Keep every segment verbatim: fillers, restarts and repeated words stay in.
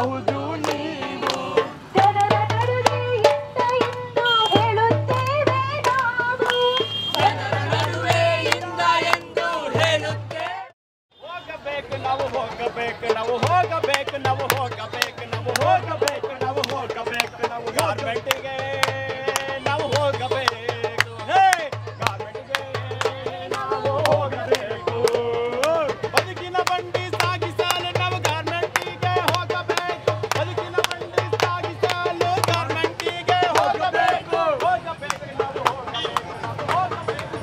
ಹೇಳಬಹುದು ನೀವು ಜನರ ನಡುವೆಯಿಂದ ಎಂದು ಹೇಳುತ್ತೇವೆ ನಾವು ಜನರ ನಡುವೆಯಿಂದ ಎಂದು ಹೇಳುತ್ತೇವೆ ಹೋಗಬೇಕು ನಾವು ಹೋಗಬೇಕು ನಾವು ಹೋಗಬೇಕು ನಾವು ಹೋಗಬೇಕು ನಾವು ಹೋಗಬೇಕು ನಾವು ಹೋಗಬೇಕು ನಾವು ಗಾರ್ಮೆಂಟಿಗೆ ನಾವು ಹೋಗಬೇಕು ಹೇ ಗಾರ್ಮೆಂಟಿಗೆ ನಾವು ಹೋಗಬೇಕು ಬದುಕಿನ ಬಂಡಿ ಸಾಗಿಸಲು ನಾವು ಗಾರ್ಮೆಂಟಿಗೆ ಹೋಗಬೇಕು ಬದುಕಿನ ಬಂಡಿ ಸಾಗಿಸಲು ಗಾರ್ಮೆಂಟಿಗೆ ಹೋಗಬೇಕು ಹೋಗಬೇಕು ನಾವು ಹೋಗಬೇಕು ನಾವು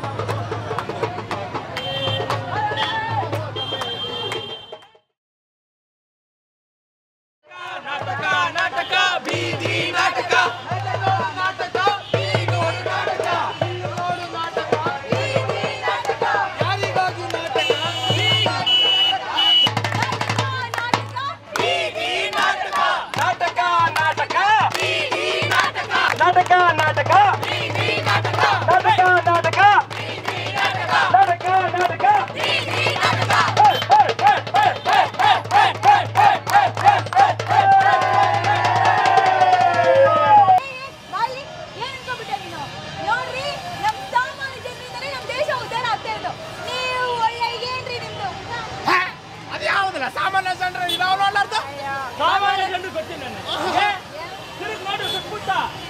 ನಾಟಕ ನಾಟಕ ಬೀದಿ ನಾಟಕ ನಾಟಕ ಬೀಗೋಡು ನಾಟಕ ಬೀಗೋಡು ನಾಟಕ ಬೀದಿ ನಾಟಕ ಯಾರಿಗಾಗಿ ನಾಟಕ ಬೀದಿ ನಾಟಕ ನಾಟಕ ನಾಟಕ ಬೀದಿ ನಾಟಕ ನಾಟಕ ನಾಟಕ ಬೀದಿ ನಾಟಕ ನಾಟಕ ನಾಟಕ ಬೀದಿ ನಾಟಕ ನಾಟಕ ನಾಟಕ ಬೀದಿ ನಾಟಕ ಸಾಮಾನ್ಯ ಜನರು ಇದಾವ ನೋಡ್ಲಾರ್ದು ಸಾಮಾನ್ಯ ಜನರು ಗೊತ್ತಿಲ್ಲ ನೋಡು ಸುಟ್ಬಿಟ್ಟ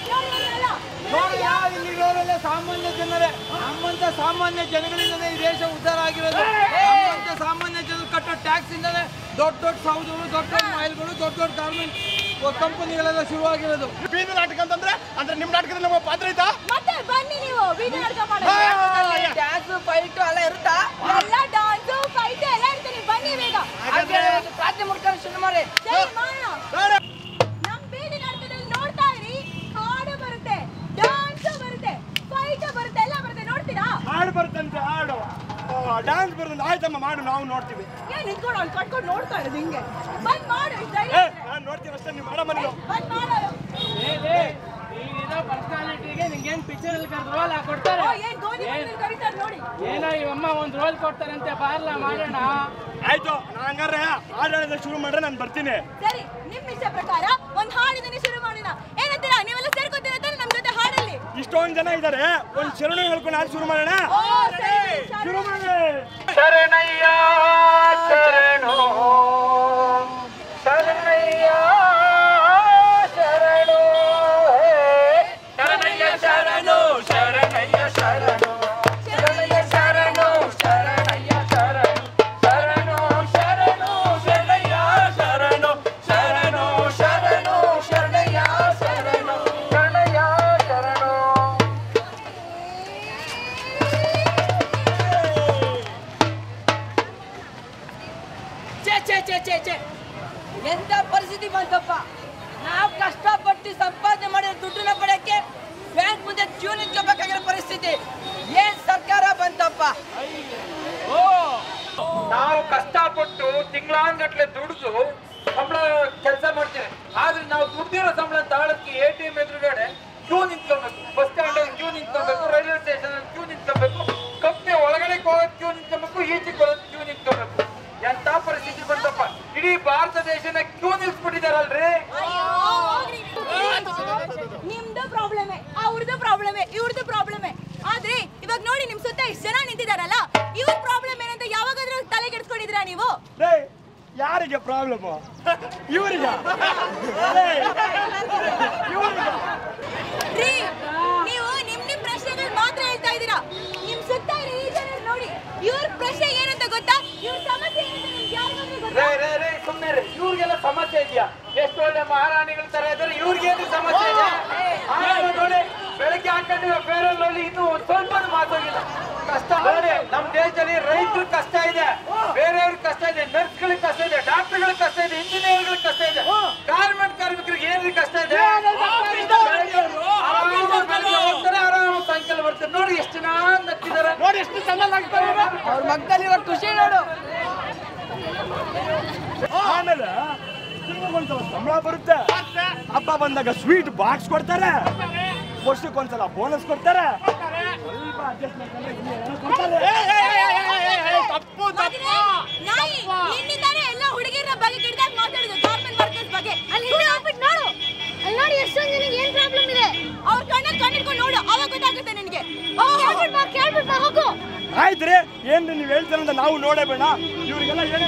ಇಲ್ಲಿರೋರೆಲ್ಲ ಸಾಮಾನ್ಯ ಜನರೇ ನಮ್ಮಂತ ಸಾಮಾನ್ಯ ಜನಗಳಿಂದಲೇ ಈ ದೇಶ ಉದ್ಧಾರ ಆಗಿರೋದು ನಮ್ಮಂತ ಸಾಮಾನ್ಯ ಜನರು ಕಟ್ಟೋ ಟ್ಯಾಕ್ಸ್ ಇಂದಲೇ ದೊಡ್ಡ ದೊಡ್ಡ ಸೌದಗಳು ದೊಡ್ಡ ದೊಡ್ಡ ಮೈಲ್ಗಳು ದೊಡ್ಡ ದೊಡ್ಡ ಗಾರ್ಮೆಂಟ್ ಕಂಪನಿಗಳೆಲ್ಲ ಶುರುವಾಗಿರೋದು ಬೀದಿ ನಾಟಕ ಅಂತಂದ್ರೆ ಅಂದ್ರೆ ನಿಮ್ ನಾಟಕದಲ್ಲಿ ನಮ್ಮ ಪಾತ್ರ ಐತಾ ಮತ್ತೆ ಬನ್ನಿ ನೀವು ಬೀದಿ ನಾಟಕ ಮಾಡಿ ಡ್ಯಾನ್ಸ್ ಫೈಟ್ ಎಲ್ಲ ಇರುತ್ತಾ ಎಲ್ಲ ಡಾನ್ಸ್ ಫೈಟ್ ಎಲ್ಲ ಇರುತ್ತೆ ನೀವು ಬನ್ನಿ ಬೇಗ ಪ್ರಾರ್ಥನೆ ಮಾಡ್ಕೊಂಡು ಶುರು ಮಾಡಿ ಸರಿ ಮಾಡೋಣ ನಮ್ ಬೀದಿ ನಾಟಕದಲ್ಲಿ ನೋಡ್ತಾ ಇರಿ ಹಾಡು ಬರುತ್ತೆ ಡಾನ್ಸ್ ಬರುತ್ತೆ ಫೈಟ್ ಬರುತ್ತೆ ಎಲ್ಲ ಬರುತ್ತೆ ನೋಡ್ತೀರಾ ಹಾಡು ಬರ್ತಂತೆ ಹಾಡು ಡ್ಯಾನ್ಸ್ ಬರ್ತಂತೆ ಆಯ್ತಮ್ಮ ಮಾಡು ನಾವು ನೋಡ್ತೀವಿ ಏನ್ ನಿಂತ್ಕೊಂಡು ಅಲ್ಲಿ ಕಟ್ಕೊಂಡು ನೋಡ್ತಾ ಇರೋದು ಹಿಂಗೆ ಬಂದ್ ಮಾಡು ನಾನು ನೋಡ್ತೀವಿ ಅಷ್ಟೇ ನೀವು ಮಾಡಮ್ಮ ನೀವು ಬಂದ್ ಮಾಡು ಇಲ್ಲಿರೋ ಪರ್ಸನಾಲಿಟಿಗೆ ನಿಂಗೇನ್ ಪಿಕ್ಚರ್ ಅಲ್ಲಿ ರೋಲ್ ಕೊಡ್ತಾರೆ ಏನ್ ಗೋಧಿ ಮನೇಲಿ ಕರೀತಾರೆ ನೋಡಿ ಏನೋ ಇವಮ್ಮ ಒಂದ್ ರೋಲ್ ಕೊಡ್ತಾರಂತೆ ಬಾರ್ಲ ಮಾಡೋಣ ಆಯ್ತು ನಾ ಹಂಗಾರೆ ಹಾಡು ಹೇಳಿದ್ರೆ ಶುರು ಮಾಡ್ರೆ ನಾನು ಬರ್ತೀನಿ ಸರಿ ನಿಮ್ ಇಷ್ಟ ಪ್ರಕಾರ ಒಂದ್ ಹಾಡಿನ ಶುರು ಮಾಡೋಣ ಏನಂತೀರಾ ನೀವೆಲ್ಲ ಸೇರ್ಕೊತೀರ ನಮ್ ಜೊತೆ ಹಾಡಲ್ಲಿ ಇಷ್ಟೊಂದ್ ಜನ ಇದಾರೆ ಒಂದ್ ಶರಣು ಹೇಳ್ಕೊಂಡು ಹಾಡು ಶುರು ಮಾಡೋಣ ಶುರು ಮಾಡಿ ಶರಣಯ್ಯ ಶರಣು ಶರಣಯ್ಯ ಶರಣು ಶರಣಯ್ಯ ಶರಣು ಶರಣಯ್ಯ ಶರಣು ಶರಣಯ್ಯ ಶರಣು ಶರಣಯ್ಯ ಶರಣು ಶರಣು ಶರಣು ಶರಣಯ್ಯ ಶರಣು ಶರಣು ಶರಣು ಶರಣಯ್ಯ ಶರಣು ಶರಣಯ್ಯ ಶರಣು ಛೇ ಛೇ ಛೇ ಛೇ ಛೇ ಎಂತ ಪರಿಸ್ಥಿತಿ ಬಂತಪ್ಪ ನಾವು ಕಷ್ಟಪಟ್ಟು ಸಂಪಾದನೆ ಮಾಡಿರೋ ದುಡ್ಡನ್ನ ಪಡೆಯಕ್ಕೆ ಬ್ಯಾಂಕ್ ಮುಂದೆ ಕ್ಯೂ ನಿಂತ್ಕೋಬೇಕಾಗಿರೋ ಪರಿಸ್ಥಿತಿ ಏನ್ ಸರ್ಕಾರ ಬಂತಪ್ಪ ನಾವು ಕಷ್ಟಪಟ್ಟು ತಿಂಗಳಾನ್ಗಟ್ಲೆ ದುಡಿದು ಸಂಬಳ ಕೆಲಸ ಮಾಡ್ತೇವೆ ಆದ್ರೆ ನಾವು ದುಡ್ದಿರೋ ಸಂಬಳ ತಾಳಕ್ಕೆ ಎ ಟಿ ಎಂ ಎದುರುಗಡೆ ಕ್ಯೂ ನಿಂತ್ಕೊಬೇಕು ಬಸ್ ಸ್ಟ್ಯಾಂಡ್ ಕ್ಯೂ ನಿಂತ್ಕೊಬೇಕು ರೈಲ್ವೆ ಸ್ಟೇಷನ್ ಕ್ಯೂ ನಿಂತ್ಕೊಬೇಕು ಕಂಪ್ನಿ ಒಳಗಡೆ ಹೋಗೋದು ಕ್ಯೂ ನಿಂತ್ಕೊಬೇಕು ಈಚೆಗೆ ಬರೋದು ಕ್ಯೂ ನಿಂತ್ಕೊಬೇಕು ಎಂತ ಪರಿಸ್ಥಿತಿ ಬಂತಪ್ಪ ಇಡೀ ಭಾರತ ದೇಶನ ಕ್ಯೂ ನಿಲ್ಸ್ಬಿಟ್ಟಿದಾರಲ್ರಿ ನಿಮ್ದು ಪ್ರಾಬ್ಲಮೇ ಅವ್ರದ್ದು ಪ್ರಾಬ್ಲಮೇ ಇವ್ರದ್ದು ಪ್ರಾಬ್ಲಮೇ ಆದ್ರೆ ಇವಾಗ ನೋಡಿ ನಿಮ್ ಸುತ್ತ ಇಷ್ಟು ಜನ ನಿಂತಿದಾರಲ್ಲ ಇವ್ರ ಪ್ರಾಬ್ಲಮ್ ಏನಂತ ಯಾವಾಗಾದ್ರೂ ತಲೆ ಕೆಡ್ಸ್ಕೊಂಡಿದ್ದೀರಾ ನೀವು ಯಾರಿಗೆ ಪ್ರಾಬ್ಲಮ್ ಇವರಿಗೆ ರೀ ನೀವು ನಿಮ್ ನಿಮ್ ಪ್ರಶ್ನೆಗಳು ಮಾತ್ರ ಹೇಳ್ತಾ ಇದ್ದೀರಾ ನಿಮ್ ಸುತ್ತ ಇರೋ ಈ ಜನ ನೋಡಿ ಇವ್ರ ಪ್ರಶ್ನೆ ಏನಂತ ಗೊತ್ತಾ ಇವ್ರ ಸಮಸ್ಯೆ ಏನಂತ ನಿಮ್ಗೆ ಯಾರಿಗಾದ್ರೂ ಗೊತ್ತಾ ಸುಮ್ಮನೆ ರೀ ಇವ್ರಿಗೆಲ್ಲ ಸಮಸ್ಯೆ ಇದೆಯಾ ಎಷ್ಟು ಒಳ್ಳೆ ಮಹಾರಾಣಿಗಳ ತರ ಇದ್ದಾರೆ ಇವ್ರಿಗೇನು ಸಮಸ್ಯೆ ಇದೆ ನೋಡಿ ಬೆಳಗ್ಗೆ ಹಾಕೊಂಡಿರೋ ಬೇರೆಲ್ಲಿ ಇದು ಸ್ವಲ್ಪ ಮಾತಾಗಿಲ್ಲ ಕಷ್ಟ ನೋಡಿ ನಮ್ ದೇಶದಲ್ಲಿ ರೈತರ ಕಷ್ಟ ಇದೆ ಬೇರೆಯವ್ರಿಗೆ ಕಷ್ಟ ಇದೆ ನರ್ಸ್ಗಳಿಗೆ ಕಷ್ಟ ಇದೆ ಡಾಕ್ಟರ್ಗಳಿಗೆ ಕಷ್ಟ ಇದೆ ಇಂಜಿನಿಯರ್ಗಳಿಗೆ ಕಷ್ಟ ಇದೆ ಗಾರ್ಮೆಂಟ್ ಕಾರ್ಮಿಕರಿಗೆ ಏನ್ರಿ ಕಷ್ಟ ಇದೆ ಹೋಗ್ತಾರೆ ಆರಾಮ ಸಾಯಂಕಾಲ ಬರ್ತಾರೆ ನೋಡಿ ಎಷ್ಟು ಜನ ನಕ್ಕಿದ್ದಾರೆ ನೋಡಿ ಎಷ್ಟು ಚೆನ್ನಾಗಿ ಅವ್ರ ಮಕ್ಕಳಲ್ಲಿ ಇವಾಗ ಖುಷಿ ನೋಡು ಆಮೇಲೆ ಸಂಬಳ ಬರುತ್ತೆ ಹಬ್ಬ ಬಂದಾಗ ಸ್ವೀಟ್ ಬಾಕ್ಸ್ ಕೊಡ್ತಾರೆ ವರ್ಷಕ್ಕೊಂದ್ಸಲ ಬೋನಸ್ ಕೊಡ್ತಾರೆ ಸ್ವಲ್ಪ ಅಡ್ಜಸ್ಟ್ಮೆಂಟ್ ತಪ್ಪು ತಪ್ಪು ನಿನ್ನಿಂದಾನೆ ಎಲ್ಲ ಹುಡುಗಿಯರ ಬಗ್ಗೆ ಗಿಡದಾಗ ಮಾತಾಡಿದ್ರು ಗೌರ್ಮೆಂಟ್ ವರ್ಕರ್ಸ್ ಬಗ್ಗೆ ಎಷ್ಟೊಂದು ಜನಕ್ಕೆ ಏನ್ ಪ್ರಾಬ್ಲಮ್ ಇದೆ ಅವ್ರ ಕಣ್ಣಲ್ಲಿ ಕಣ್ಣಿಟ್ಕೊಂಡು ನೋಡು ಅವಾಗ ಗೊತ್ತಾಗುತ್ತೆ ನಿನಗೆ ಕೇಳ್ಬಿಟ್ ಬಾ ಕೇಳ್ಬಿಟ್ ಬಾ ಹೋಗು ಆಯ್ತ್ರಿ ಏನ್ ನೀವು ಹೇಳ್ತೀರಂತ ನಾವು ನೋಡೇ ಬೇಡ ಇವ್ರಿಗೆಲ್ಲ ಏನೇ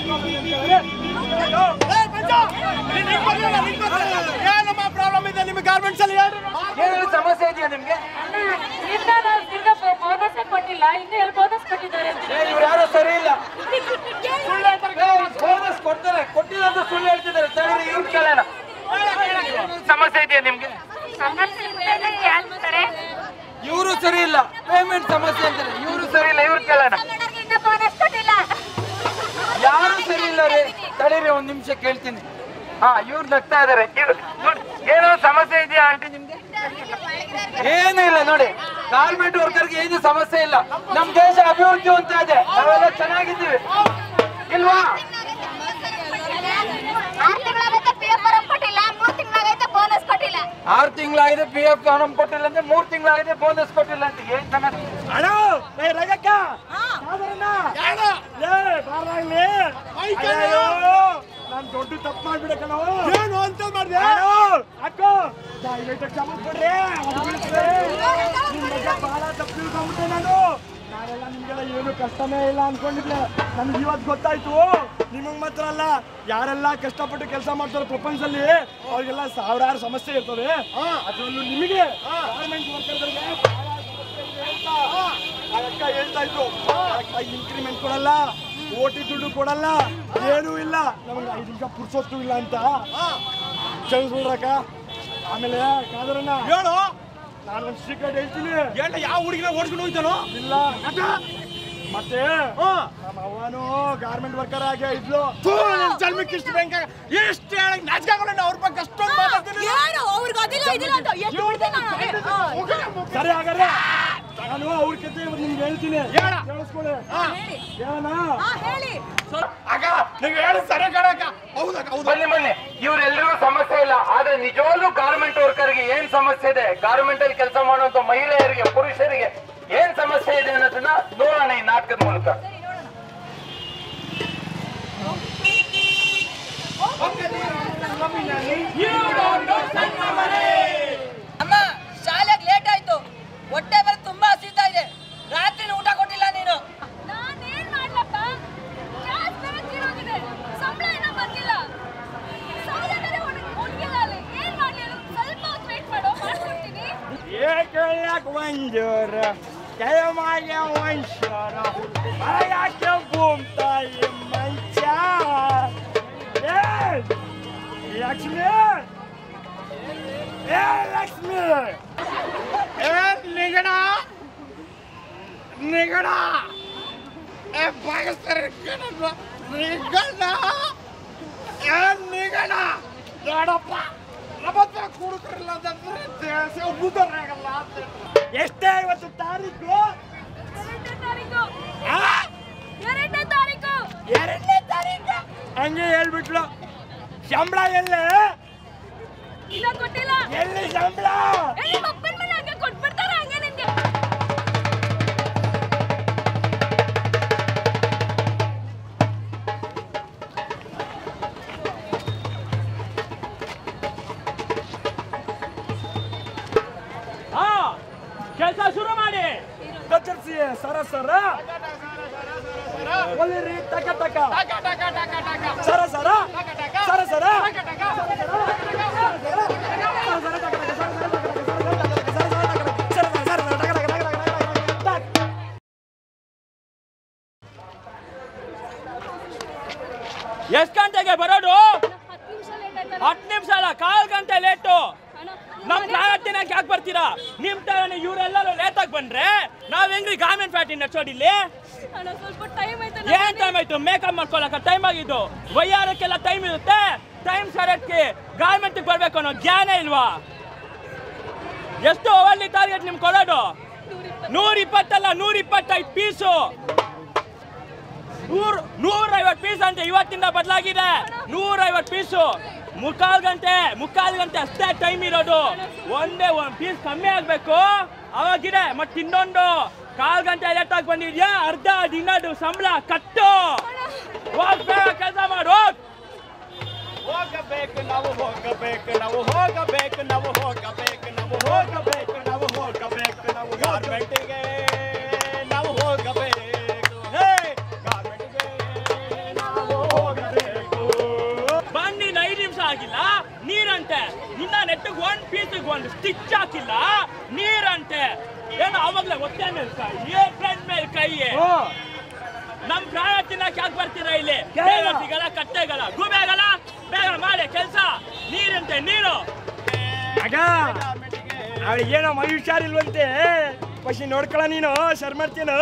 ಏನಮ್ಮ ಪ್ರಾಬ್ಲಮ್ ಇದೆ ನಿಮ್ಮ ಗಾರ್ಮೆಂಟ್ಸ್ ಅಲ್ಲಿ ಏನಾದ್ರು ಸಮಸ್ಯೆ ಇದೆಯಾ ನಿಮ್ಗೆ? ಬೋನಸ್ ಕೊಟ್ಟಿಲ್ಲ ಇನ್ನು ಎಲ್ಲಿ ಬೋನಸ್ ಕೊಟ್ಟಿದ್ದಾರೆ ಇವ್ರು ಯಾರು ಸರಿ ಇಲ್ಲ. ಬೋನಸ್ ಕೊಡ್ತಾರೆ, ಕೊಟ್ಟಿಲ್ಲ ಅಂತ ಸುಳ್ಳು ಹೇಳ್ತಿದ್ದಾರೆ. ತಡೀರಿ, ಇವ್ರು ಕೇಳೋಣ. ಸಮಸ್ಯೆ ಇದೆಯಾ ನಿಮ್ಗೆ? ಇವರು ಸರಿ ಇಲ್ಲ, ಪೇಮೆಂಟ್ ಸಮಸ್ಯೆ ಅಂತಾರೆ. ಇವರು ಸರಿ ಇಲ್ಲ, ಇವ್ರು ಕೇಳೋಣ. ಯಾರು ಸರಿ ಇಲ್ಲ ರೀ. ತಡೀರಿ, ಒಂದ್ ನಿಮಿಷ ಕೇಳ್ತೀನಿ. ಹಾ, ಇವ್ರು ನಗ್ತಾ ಇದಾರೆ. ಏನೋ ಸಮಸ್ಯೆ ಇದೆಯಾ ಆಂಟಿ ನಿಮ್ಗೆ? ಏನು ಇಲ್ಲ ನೋಡಿ, ಗಾರ್ಮೆಂಟ್ ವರ್ಕರ್ಗೆ ಏನು ಸಮಸ್ಯೆ ಇಲ್ಲ. ನಮ್ ದೇಶ ಅಭಿವೃದ್ಧಿ ಅಂತ ಇದೆ, ನಾವೆಲ್ಲ ಚೆನ್ನಾಗಿದ್ದೀವಿ ಇಲ್ವಾ? ಆರು ತಿಂಗಳಾಗಿದೆ ಪಿ ಎಫ್ ಫಾರ್ಮ್ ಕೊಟ್ಟಿಲ್ಲ ಅಂದ್ರೆ ಮೂರ್ ತಿಂಗಳಾಗಿದೆ ಬೋನಸ್ ಕೊಟ್ಟಿಲ್ಲ ಅಂತ ಏನ್ ಸಮಸ್ಯೆ? ನಾನು ದೊಡ್ಡ ತಪ್ಪು ಮಾಡ್ಬಿಡ ಕಣ ಏನು ಅಂತ ಮಾಡಿದೆ ಅಕ್ಕೋ ಕ್ಷಮೆ ಕೊಡ್ರಿ ಬಹಳ ತಪ್ಪು ತಿಳ್ಕೊಂಡ್ಬಿಟ್ಟೆ ನಾನು ನಾನೆಲ್ಲ ನಿಮ್ಗೆಲ್ಲ ಏನು ಕಷ್ಟನೇ ಇಲ್ಲ ಅನ್ಕೊಂಡಿದ್ದೆ. ನನ್ಗೆ ಇವತ್ತು ಗೊತ್ತಾಯ್ತು ನಿಮಗ್ ಮಾತ್ರ ಅಲ್ಲ, ಯಾರೆಲ್ಲ ಕಷ್ಟಪಟ್ಟು ಕೆಲಸ ಮಾಡ್ತಾರೆ ಪ್ರಪಂಚದಲ್ಲಿ ಅವ್ರಿಗೆಲ್ಲ ಸಾವಿರಾರು ಸಮಸ್ಯೆ ಇರ್ತವೆ. ಅದರಲ್ಲೂ ನಿಮಗೆ ಗವರ್ಮೆಂಟ್ ವರ್ಕರ್ಗಳಿಗೆ ಅಕ್ಕ ಹೇಳ್ತಾ ಇತ್ತು, ಇನ್ಕ್ರಿಮೆಂಟ್ ಕೊಡಲ್ಲ, ಓಟಿ ದುಡ್ಡು ಕೊಡಲ್ಲ, ಏನೂ ಇಲ್ಲ, ನಮ್ಗೆ ಐದು ನಿಮಿಷ ಪುರ್ಸೋಷ್ಟು ಇಲ್ಲ ಅಂತ ಕ್ಷಮಿಸ್ಬಿಡ್ರಕ್ಕ. ಆಮೇಲೆ ಕಾದರನ್ನ ಹೇಳು, ನಾನು ಒಂದು ಸೀಕ್ರೆಟ್ ಹೇಳ್ತೀನಿ. ಹೇಳ, ಯಾವ ಹುಡುಗಿನ ಓಡಿಸ್ಕೊಂಡು ಹೋಗ್ತಾನೋ ಇಲ್ಲ ಮತ್ತೆ ನಮ್ಮ ಅವನು ಗಾರ್ಮೆಂಟ್ ವರ್ಕರ್ ಆಗಿ ಇದ್ಲು. ಜನ್ಮಕ್ಕೆ ಇಷ್ಟು ಬ್ಯಾಂಕ್ ಎಷ್ಟು ಹೇಳಕ್ ನಾಚಿಕಾಗಲ್ಲ, ಅವ್ರ ಬಗ್ಗೆ ಅಷ್ಟೊಂದು ಮಾತಾಡ್ತೀನಿ. ಸರಿ ಹಾಗಾದ್ರೆ ನಾನು ಅವ್ರ ಕತೆ ನಿಮ್ಗೆ ಹೇಳ್ತೀನಿ, ಕೇಳಿಸ್ಕೊಳ್ಳಿ. ಅಕ್ಕ ನೀವು ಹೇಳಿ ಸರಿ ಕಣಕ್ಕ. ಬನ್ನಿ ಬನ್ನಿ, ಇವ್ರೆಲ್ರಿಗೂ ಸಮಸ್ಯೆ ಇಲ್ಲ, ಆದ್ರೆ ನಿಜವಾಗ್ಲೂ ಗಾರ್ಮೆಂಟ್ ವರ್ಕರ್ಗೆ ಏನ್ ಸಮಸ್ಯೆ ಇದೆ, ಗಾರ್ಮೆಂಟ್ ಅಲ್ಲಿ ಕೆಲಸ ಮಾಡುವಂತ ಮಹಿಳೆಯರಿಗೆ ಪುರುಷರಿಗೆ ಏನ್ ಸಮಸ್ಯೆ ಇದೆ ಅನ್ನೋದನ್ನ ನೋಡೋಣ ಈ ನಾಟಕದ ಮೂಲಕ. ಅಮ್ಮ, ಶಾಲೆಗೆ ಲೇಟ್ ಆಯ್ತು, ಹೊಟ್ಟೆ ಬೇರೆ ತುಂಬಾ ಹಸಿತಾ ಇದೆ, ರಾತ್ರಿ ಊಟ ಕೊಟ್ಟಿಲ್ಲ ನೀನು. ನಾನೇನ್ ಮಾಡ್ಲಪ್ಪ, ಗ್ಯಾಸ್ ಬೇರೆ ತೀರೋಗಿದೆ, ಸಂಬಳ ಏನೋ ಬಂದಿಲ್ಲ, ಸಾಲ ಬೇರೆ ಹುಡುಗಿಲ್ಲ ಅಲ್ಲಿ, ಏನ್ ಮಾಡ್ಲಿ? ಸ್ವಲ್ಪ ಹೊತ್ತು ವೇಟ್ ಮಾಡೋ, ಮಾಡ್ಕೊಡ್ತೀನಿ. ಏಕಳಕ್ ಒಂಜೂರ ಕೈಮಾಗ ಒಂಚೂರ ಮರಗಾಕೆ ಭೂಮ್ತಾಯಿ ಮಂಚ. ಏ ಲಕ್ಷ್ಮಿ, ಏ ಲಕ್ಷ್ಮಿ, ಏ ನಿಗಡ ನಿಗಡ, ಏ ಭಾಗಸ್ಥರ ನಿಗಡ, ಏ ನಿಗಡ ನೋಡಪ್ಪ, ನಮ್ಮತ್ತ ಕುಡುಕರಿಲ್ಲ ಅಂತಂದ್ರೆ ದೇಶ ಉದ್ದಾರಾಗಲ್ಲ. ಎಷ್ಟೇ ಇವತ್ತು ತಾರೀಕು? ಎರಡನೇ ತಾರೀಕು ಎರಡನೇ ತಾರೀಕು ಎರಡನೇ ತಾರೀಕು ಹಂಗೆ ಹೇಳ್ಬಿಟ್ಲು. ಸಂಬಳ ಎಲ್ಲೇ? ಇನ್ನ ಕೊಟ್ಟಿಲ್ಲ. ಎಲ್ಲಿ ಸಂಬಳ? ನಿಮ್ಮ ಅಪ್ಪನ ಮನೆ ಹಂಗೆ ಕೊಟ್ಬಿಡ್ತಾರೆ, ಹಂಗೆ ನಿನ್ಗೆ. ಹಾ, ಕೆಲಸ ಶುರು ಮಾಡಿ. ಕಚ್ಚರ್ಸಿ ಸರ ಸರ ಒಲಿರಿ ಟಕ ಟಕ ಸರ ಸರ ಸರ ಸರ ಎಷ್ಟು ಗಂಟೆಗೆ ಬರೋದು? ಹತ್ತು ನಿಮಿಷ ಅಲ್ಲ, ಕಾಲ್ ಗಂಟೆ ಲೇಟು. ನಮ್ ಕ್ಲಾಸ್ ಯಾಕೆ ಬರ್ತೀರಾ? ನಿಮ್ ತರ ಇವರೆಲ್ಲರೂ ಲೇಟ್ ಆಗಿ ಬಂದ್ರೆ ನಾವ್ ಹೆಂಗ್ರಿ ಗಾರ್ಮೆಂಟ್ ಫ್ಯಾಕ್ಟ್ರಿ ನಡ್ಸೋದಿಲ್ಲಿ? ಏನ್ ಟೈಮ್ ಆಯ್ತು? ಮೇಕಪ್ ಮಾಡ್ಕೊಳಕ ಟೈಮ್ ಆಗಿದ್ದು, ವಯ್ಯಾರಕ್ಕೆಲ್ಲ ಟೈಮ್ ಇರುತ್ತೆ. ಟೈಮ್ ಸರಿಯಕ್ಕೆ ಗಾರ್ಮೆಂಟ್ ಬರ್ಬೇಕು ಅನ್ನೋ ಜ್ಞಾನ ಇಲ್ವಾ? ಎಷ್ಟು ಅವಲ್ಲಿ ಟಾರ್ಗೆಟ್ ನಿಮ್ ಕೊಡೋದು? ನೂರ ಇಪ್ಪತ್ತಲ್ಲ, ನೂರ ಇಪ್ಪತ್ತೈದು ಪೀಸು. ನೂರ್ ನೂರ ಐವತ್ತು ಪೀಸ್ ಅಂತ ಇವತ್ತಿಂದ ಬದಲಾಗಿದೆ. ನೂರ ಐವತ್ತು ಪೀಸು. ಮುಕ್ಕಾಲ್ ಗಂಟೆ ಮುಕ್ಕಾಲ್ ಗಂಟೆ ಅಷ್ಟೇ ಟೈಮ್ ಇರೋದು. ಒಂದೇ ಒಂದ್ ಪೀಸ್ ಕಮ್ಮಿ ಆಗ್ಬೇಕು, ಅವಾಗಿದೆ. ಮತ್ತೆ ಇನ್ನೊಂದು ಕಾಲ್ ಗಂಟೆ ಲೇಟ್ ಆಗಿ ಬಂದಿದ್ಯಾ, ಅರ್ಧ ದಿನದ್ದು ಸಂಬಳ ಕಟ್ಟು. ಹೋಗ್ಬೇಕ, ಕೆಲಸ ಮಾಡು. ಹೋಗಬೇಕು ನಾವು ಹೋಗಬೇಕು ನಾವು ಹೋಗಬೇಕು ನಾವು ಹೋಗಬೇಕು ನಾವು ಹೋಗಬೇಕು ನಾವು ಹೋಗಬೇಕು ನಾವು ಗಾರ್ಮೆಂಟಿಗೆ ನಾವು ಹೋಗಬೇಕು ಹೇ ಗಾರ್ಮೆಂಟಿಗೆ ನಾವು ಹೋಗಬೇಕು. ಬಂದಿನ ಐದು ನಿಮಿಷ ಆಗಿಲ್ಲ ನೀರಂತೆ ನಿನ್ನ ನೆಟ್ಟಿಗೆ ಒಂದ್ ಪೀಸಿಗೆ ಒಂದು ಸ್ಟಿಚ್ ಹಾಕಿಲ್ಲ ನೀರಂತೆ ಏನು ಅವಾಗ್ಲೇ ಒತ್ತೆ ಮೇಲೆ ಕೈ ಫ್ರೆಂಡ್ ಮೇಲೆ ಕೈ ನಮ್ ಪ್ರಾಣ ತಿನ್ನಕ್ ಯಾಕೆ ಬರ್ತೀರಾ ಇಲ್ಲಿ ಸಿಗಲ್ಲ ಕಟ್ಟೆಗಲ್ಲ ಗೂಬೆಗಲ್ಲ ಬೇಗ ಮಾಡಿ ಕೆಲ್ಸ ನೀರಂತೆ ನೀರು ಆಗ ಅವಳಿಗೇನೋ ಮೈ ಹುಷಾರಿಲ್ವಂತೆ ಪಶಿ ನೋಡ್ಕೊಳ ನೀನು ಶರ್ ಮಾಡ್ತೀನೋ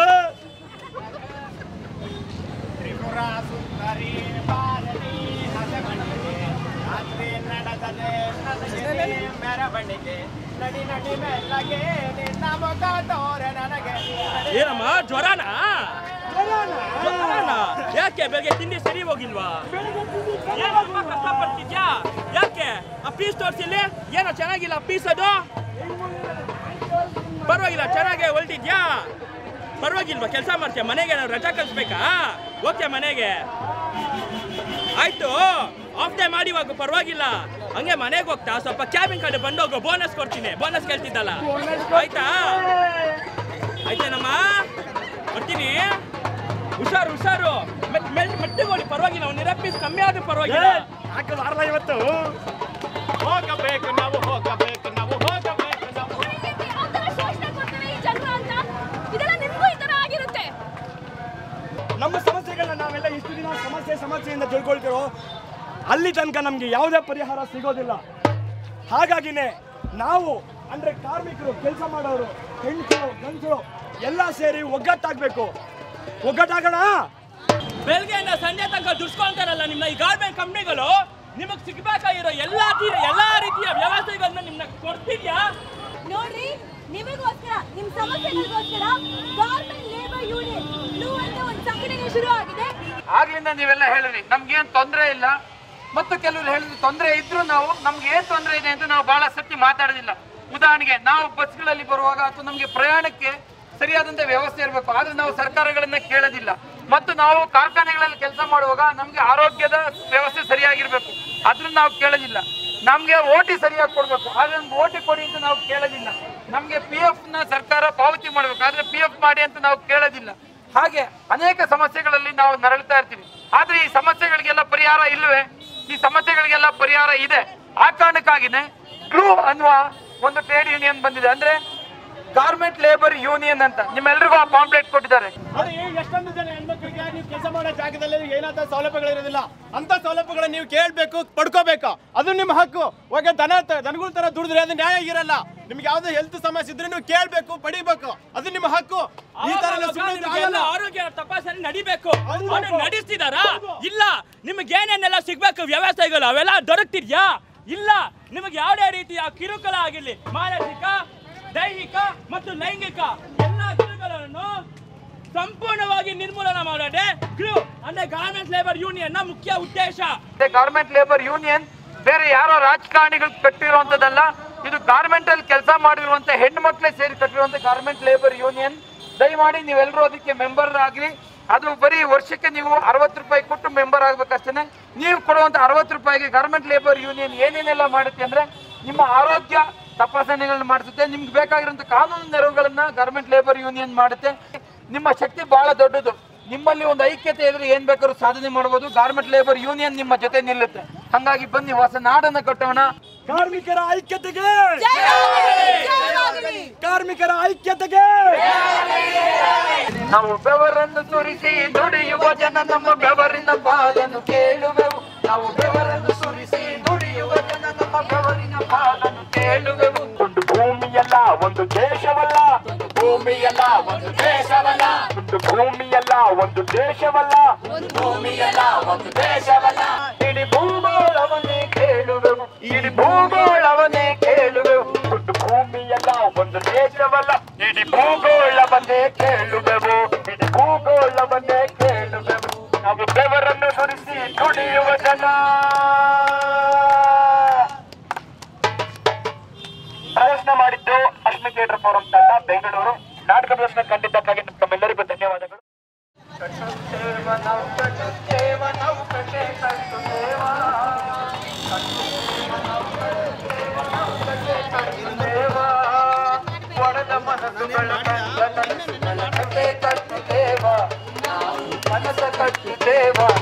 ತ್ರಿಪುರ ಸುಂದರಿ ಬಾರನಿ ರಾತ್ರಿ ನಡೆದರೆ ಮೆರವಣಿಗೆ ನಡಿ ನಡಿ ಮೆಲ್ಲಗೆ ನಿನ್ನ ಮುಖ ತೋರೆ ನನಗೆ ಏನಮ್ಮ ಜ್ವರನಾ ಯಾಕೆ ಬೆಳಗ್ಗೆ ತಿಂಡಿ ಸರಿ ಹೋಗಿಲ್ವಾ ಏನಮ್ಮ ಕಷ್ಟಪಡ್ತಿದ್ಯಾ ಯಾಕೆ ಆ ಪೀಸ್ ತೋರಿಸಿಲ್ಲಿ ಏನೋ ಚೆನ್ನಾಗಿಲ್ಲ ಪೀಸ್ ಅದು ಪರವಾಗಿಲ್ಲ ಚೆನ್ನಾಗೆ ಹೊಲ್ಟಿದ್ಯಾ ಪರವಾಗಿಲ್ವಾ ಕೆಲಸ ಮಾಡ್ತೀಯ ಮನೆಗೆ ನಾವು ರಜಾ ಕಳಿಸ್ಬೇಕಾ ಓಕೆ ಮನೆಗೆ ಆಯ್ತು ಆಫ್ ಡೇ ಮಾಡಿ ಇವಾಗ ಪರವಾಗಿಲ್ಲ ಹಂಗೆ ಮನೆಗೆ ಹೋಗ್ತಾ ಸ್ವಲ್ಪ ಕ್ಯಾಬಿನ್ ಕಡೆ ಬಂದೋಗು ಬೋನಸ್ ಕೊಡ್ತೀನಿ ಬೋನಸ್ ಕೇಳ್ತಿದ್ದಲ್ಲ ಆಯ್ತಾ ಆಯ್ತೇನಮ್ಮ ಬರ್ತೀನಿ ಹುಷಾರು ಹುಷಾರು ಮೆಟ್ಟಿಗೋಡಿ ಪರವಾಗಿಲ್ಲ ಅವ್ನು ಇರೋ ಪೀಸ್ ಕಮ್ಮಿ ಆದ್ರೂ ಪರವಾಗಿಲ್ಲ ಹಾಕಬಾರಲ್ಲ ಇವತ್ತು ಹೋಗಬೇಕು ನಾವು ಹೋಗಬೇಕು ನಾವು ಹೋಗಬೇಕು ನಾವು ನಮ್ಮ ಸಮಸ್ಯೆಗಳನ್ನ ನಾವೆಲ್ಲ ಇಷ್ಟು ದಿನ ಸಮಸ್ಯೆ ಸಮಸ್ಯೆಯಿಂದ ತಿಳ್ಕೊಳ್ತಿರೋ ಅಲ್ಲಿ ತನಕ ನಮಗೆ ಯಾವುದೇ ಪರಿಹಾರ ಸಿಗೋದಿಲ್ಲ. ಹಾಗಾಗಿನೇ ನಾವು ಅಂದ್ರೆ ಕಾರ್ಮಿಕರು ಕೆಲಸ ಮಾಡೋರು ಹೆಣ್ಸರು ಗಂಡಸರು ಎಲ್ಲ ಸೇರಿ ಒಗ್ಗಟ್ಟಾಗಬೇಕು. ಒಗ್ಗಟ್ಟಾಗೋಣ. ಬೆಳಗ್ಗೆಯಿಂದ ಸಂಜೆ ತನಕ ದುಡ್ಸ್ಕೊಂತಾರಲ್ಲ ನಿಮ್ಮ ಈ ಗಾರ್ಮೆಂಟ್ ಕಂಪ್ನಿಗಳು ನಿಮಗ್ ಸಿಗ್ಬೇಕಾಗಿರೋ ಎಲ್ಲಾ ಎಲ್ಲಾ ರೀತಿಯ ವ್ಯವಸ್ಥೆಗಳನ್ನ ನಿಮ್ನ ಕೊಡ್ತಿದ್ಯಾ ನೋಡ್ರಿ ನಿಮಗೋಸ್ಕರ ನಿಮ್ ಸಮಸ್ಯೆಗಳಿಗೋಸ್ಕರ ಗವರ್ನಮೆಂಟ್ ಲೇಬರ್ ಯೂನಿಯನ್ ಬ್ಲೂ ಅಂತ ಒಂದು ಸಂಘಟನೆ ಶುರು ಆಗಿದೆ. ಆಗ್ಲಿಂದ ನೀವೆಲ್ಲ ಹೇಳಿದ್ರಿ ನಮ್ಗೇನ್ ತೊಂದರೆ ಇಲ್ಲ ಮತ್ತು ಕೆಲವರು ಹೇಳಿದ್ರು ತೊಂದರೆ ಇದ್ರು ನಾವು ನಮ್ಗೆ ಏನ್ ತೊಂದರೆ ಇದೆ ಅಂತ ನಾವು ಬಹಳ ಸತಿ ಮಾತಾಡೋದಿಲ್ಲ. ಉದಾಹರಣೆಗೆ ನಾವು ಬಸ್ಗಳಲ್ಲಿ ಬರುವಾಗ ಅಥವಾ ನಮ್ಗೆ ಪ್ರಯಾಣಕ್ಕೆ ಸರಿಯಾದಂತ ವ್ಯವಸ್ಥೆ ಇರಬೇಕು ಆದ್ರೆ ನಾವು ಸರ್ಕಾರಗಳನ್ನ ಕೇಳೋದಿಲ್ಲ. ಮತ್ತು ನಾವು ಕಾರ್ಖಾನೆಗಳಲ್ಲಿ ಕೆಲಸ ಮಾಡುವಾಗ ನಮ್ಗೆ ಆರೋಗ್ಯದ ವ್ಯವಸ್ಥೆ ಸರಿಯಾಗಿರ್ಬೇಕು ಅದನ್ನ ನಾವು ಕೇಳೋದಿಲ್ಲ. ನಮ್ಗೆ ಓಟಿ ಸರಿಯಾಗಿ ಕೊಡ್ಬೇಕು ಆದ್ರೆ ನಮ್ಗೆ ಓಟಿ ಕೊಡಿ ಅಂತ ನಾವು ಕೇಳೋದಿಲ್ಲ. ನಮ್ಗೆ ಪಿ ಎಫ್ ನ ಸರ್ಕಾರ ಪಾವತಿ ಮಾಡ್ಬೇಕು ಆದ್ರೆ ಪಿ ಎಫ್ ಮಾಡಿ ಅಂತ ನಾವು ಕೇಳೋದಿಲ್ಲ. ಹಾಗೆ ಅನೇಕ ಸಮಸ್ಯೆಗಳಲ್ಲಿ ನಾವು ನರಳ್ತಾ ಇರ್ತೀವಿ. ಆದ್ರೆ ಈ ಸಮಸ್ಯೆಗಳಿಗೆಲ್ಲ ಪರಿಹಾರ ಇಲ್ಲವೇ? ಈ ಸಮಸ್ಯೆಗಳಿಗೆಲ್ಲ ಪರಿಹಾರ ಇದೆ. ಆ ಕಾರಣಕ್ಕಾಗಿನೇ ಗ್ಲೂ ಅನ್ನುವ ಒಂದು ಟ್ರೇಡ್ ಯೂನಿಯನ್ ಬಂದಿದೆ, ಅಂದ್ರೆ ಗಾರ್ಮೆಂಟ್ ಲೇಬರ್ ಯೂನಿಯನ್ ಅಂತ. ನಿಮ್ಮೆಲ್ಲರಿಗೂ ಆ ಪಾಂಪ್ಲೆಟ್ ಕೊಟ್ಟಿದ್ದಾರೆ. ಎಷ್ಟೊಂದು ಜನ ಹೆಣ್ಮಕ್ಳಿಗೆ ನೀವು ಕೆಲಸ ಮಾಡೋ ಜಾಗದಲ್ಲಿ ಏನಾದ ಸೌಲಭ್ಯಗಳಿರೋದಿಲ್ಲ, ಅಂತ ಸೌಲಭ್ಯಗಳನ್ನ ನೀವು ಕೇಳಬೇಕು, ಪಡ್ಕೋಬೇಕು. ಅದು ನಿಮ್ಮ ಹಕ್ಕು. ಹೋಗಿ ದನ ದನಗಳ ತರ ದುಡಿದ್ರೆ ಅದು ನ್ಯಾಯ ಇರಲ್ಲ. ನಿಮ್ಗೆ ಯಾವ್ದು ಹೆಲ್ತ್ ಸಮಸ್ಯೆ ಇದ್ರೆ ನೀವು ಕೇಳ್ಬೇಕು, ಪಡಿಬೇಕು, ಅದು ನಿಮ್ಮ ಹಕ್ಕು. ಈ ತರ ಆರೋಗ್ಯ ತಪಾಸಣೆ ನಡಿಬೇಕು. ನಡೆಸ್ತಿದಾರ ಇಲ್ಲ? ನಿಮ್ಗೆ ಏನೇನೆಲ್ಲ ಸಿಗ್ಬೇಕು ವ್ಯವಸ್ಥೆಗಳು ಅವೆಲ್ಲ ದೊರಕ್ತಿದ್ಯಾ? ಇಲ್ಲ. ನಿಮಗೆ ಯಾವುದೇ ರೀತಿಯ ಕಿರುಕುಳ ಆಗಿರ್ಲಿ, ಮಾನಸಿಕ ದೈಹಿಕ ಮತ್ತು ಲೈಂಗಿಕ ಎಲ್ಲ ಕಿರುಕುಳಗಳನ್ನು ಸಂಪೂರ್ಣವಾಗಿ ನಿರ್ಮೂಲನ ಮಾಡೋದೇ ಗ್ಲೂ ಅಂದ್ರೆ ಗಾರ್ಮೆಂಟ್ ಲೇಬರ್ ಯೂನಿಯನ್ ನ ಮುಖ್ಯ ಉದ್ದೇಶ. ಗಾರ್ಮೆಂಟ್ ಲೇಬರ್ ಯೂನಿಯನ್ ಬೇರೆ ಯಾರೋ ರಾಜಕಾರಣಿಗಳು ಕಟ್ಟಿರುವಂತದ್ದಲ್ಲ. ಇದು ಗಾರ್ಮೆಂಟ್ ಅಲ್ಲಿ ಕೆಲಸ ಮಾಡಿರುವಂತ ಹೆಣ್ಣು ಮಕ್ಕಳೇ ಸೇರಿ ಕಟ್ಟಿರುವಂತ ಗಾರ್ಮೆಂಟ್ ಲೇಬರ್ ಯೂನಿಯನ್. ದಯಮಾಡಿ ನೀವೆಲ್ಲರೂ ಅದಕ್ಕೆ ಮೆಂಬರ್ ಆಗ್ಲಿ. ಅದು ಬರೀ ವರ್ಷಕ್ಕೆ ನೀವು ಅರವತ್ತು ರೂಪಾಯಿ ಕೊಟ್ಟು ಮೆಂಬರ್ ಆಗ್ಬೇಕಷ್ಟೇ. ನೀವು ಕೊಡುವಂತ ಅರವತ್ತು ರೂಪಾಯಿಗೆ ಗಾರ್ಮೆಂಟ್ ಲೇಬರ್ ಯೂನಿಯನ್ ಏನೇನೆಲ್ಲ ಮಾಡುತ್ತೆ ಅಂದ್ರೆ ನಿಮ್ಮ ಆರೋಗ್ಯ ತಪಾಸಣೆಗಳನ್ನ ಮಾಡಿಸುತ್ತೆ, ನಿಮ್ಗೆ ಬೇಕಾಗಿರುವಂತ ಕಾನೂನು ನೆರವುಗಳನ್ನ ಗಾರ್ಮೆಂಟ್ ಲೇಬರ್ ಯೂನಿಯನ್ ಮಾಡುತ್ತೆ. ನಿಮ್ಮ ಶಕ್ತಿ ಬಹಳ ದೊಡ್ಡದು. ನಿಮ್ಮಲ್ಲಿ ಒಂದು ಐಕ್ಯತೆ ಇದ್ರೆ ಏನ್ ಬೇಕಾದ್ರೂ ಸಾಧನೆ ಮಾಡಬಹುದು. ಗಾರ್ಮೆಂಟ್ ಲೇಬರ್ ಯೂನಿಯನ್ ನಿಮ್ಮ ಜೊತೆ ನಿಲ್ಲುತ್ತೆ. ಹಾಗಾಗಿ ಬನ್ನಿ ಹೊಸ ನಾಡನ್ನ ಕಟ್ಟೋಣ. ಕಾರ್ಮಿಕರ ಐಕ್ಯತೆಗೆ, ಕಾರ್ಮಿಕರ ಐಕ್ಯತೆಗೆ. ನಾವು ಬೆವರನ್ನು ಸುರಿಸಿ ದುಡಿಯುವ ಜನ ನಮ್ಮ ಬೆವರಿನ ಪಾಲನ್ನು ಕೇಳುವೆವು. ನಾವು ಬೆವರನ್ನು ಸುರಿಸಿ ದುಡಿಯುವ ಜನ ನಮ್ಮ ಬೆವರಿನ ಪಾಲನ್ನು ಕೇಳುವೆವು. ಒಂದು ಭೂಮಿಯಲ್ಲ ಒಂದು ದೇಶವಲ್ಲ, ಒಂದು ಭೂಮಿಯಲ್ಲ ಒಂದು ದೇಶವಲ್ಲ, ಒಂದು ಭೂಮಿಯಲ್ಲ ಒಂದು ದೇಶವಲ್ಲ, ಒಂದು ಭೂಮಿಯಲ್ಲ ಒಂದು ದೇಶವಲ್ಲ. ಇಡೀ ಭೂಗೋಳವನ್ನೇ ಕೇಳುವೆವು, ಇಡೀ ಭೂಗೋಳವನ್ನೇ ಕೇಳುವೆವು. ಒಂದು ಭೂಮಿಯಲ್ಲ ಒಂದು ದೇಶವಲ್ಲ, ಇಡೀ ಭೂಗೋಳವನ್ನೇ ಕೇಳುವೆವು, ಇಡೀ ಭೂಗೋಳವನ್ನೇ ಕೇಳುವೆವು. ನಾವು ಬೆವರನ್ನು ಸುರಿಸಿ ದುಡಿಯುವ ಜನ. ಪ್ರದರ್ಶನ ಮಾಡಿದ್ದು ಹಶ್ಮಿ ಥಿಯೇಟರ್ ಫೋರಂ ತಂಡ, ಬೆಂಗಳೂರು. ನಾಟಕ ಪ್ರದರ್ಶನ ಕಂಡಿದ್ದಕ್ಕಾಗಿ ತಮ್ಮೆಲ್ಲರಿಗೂ ಧನ್ಯವಾದಗಳು. ಕಟ್ಟುತ್ತೇವ ನಾವು ಕಟ್ಟುತ್ತೇವ ನಾವು ಕಟ್ಟೆ ಕಟ್ಟುತ್ತೇವ ಮನಸ್ಸುಗಳ ಕಟ್ಟುತ್ತೇವ ನಾವು ಮನಸ್ಸ ಕಟ್ಟುತ್ತೇವ